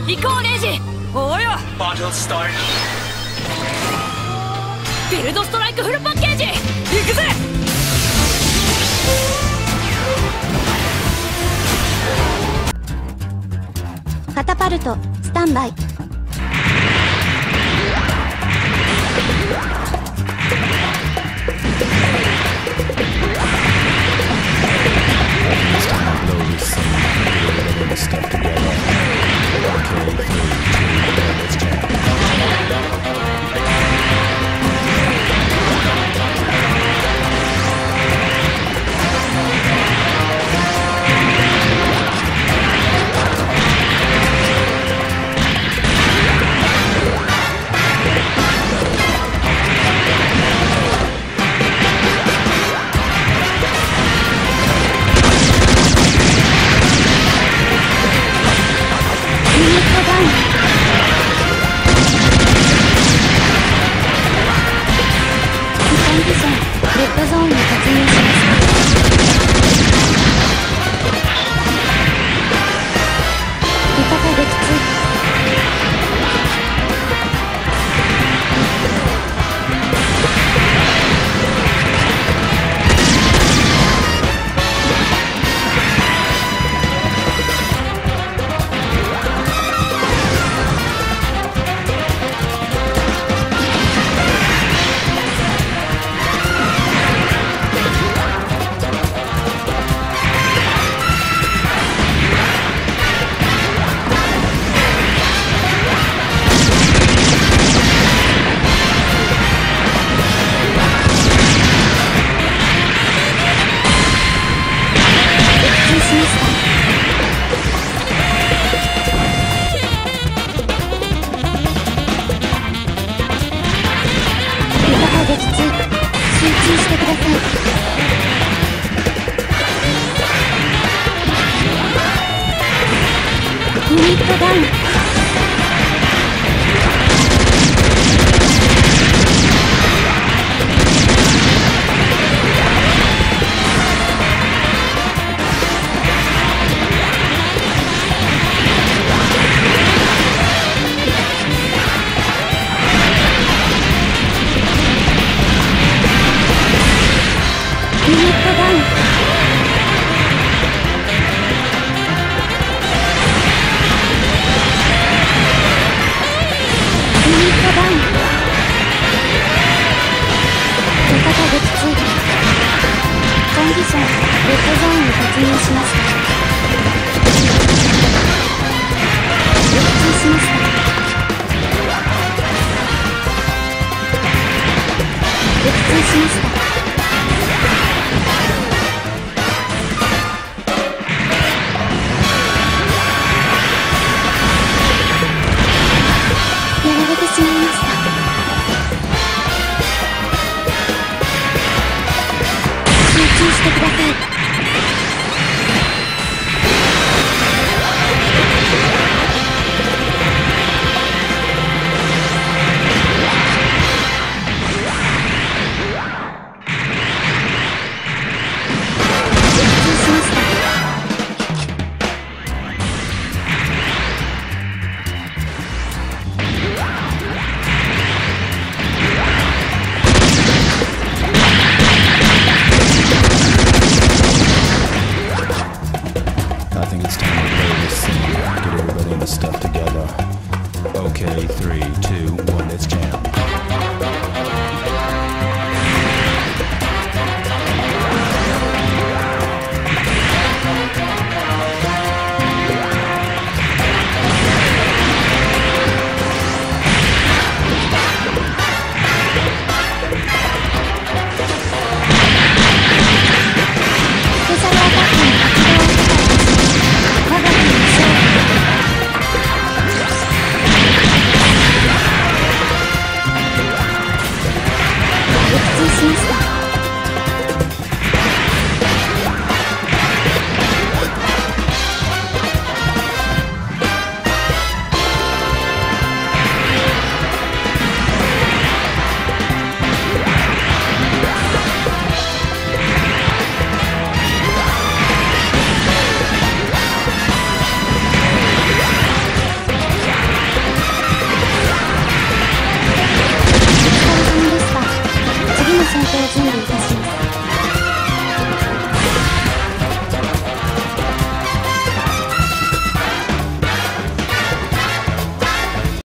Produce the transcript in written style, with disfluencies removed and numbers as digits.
行こうレイジ。おうよ。ビルドストライクフルパッケージ行くぜ。 カタパルトスタンバイ。レッドゾーンに突入しました。味方撃墜。ユニットダウン。ユニットダウン。コンディション、レッドゾーンに突入しました。撃墜しました。撃墜しました。やられてしまいました。集中してください。 I think it's time to play this scene. Get everybody in the stuff together. Okay, 3, 2, 1, let's jam.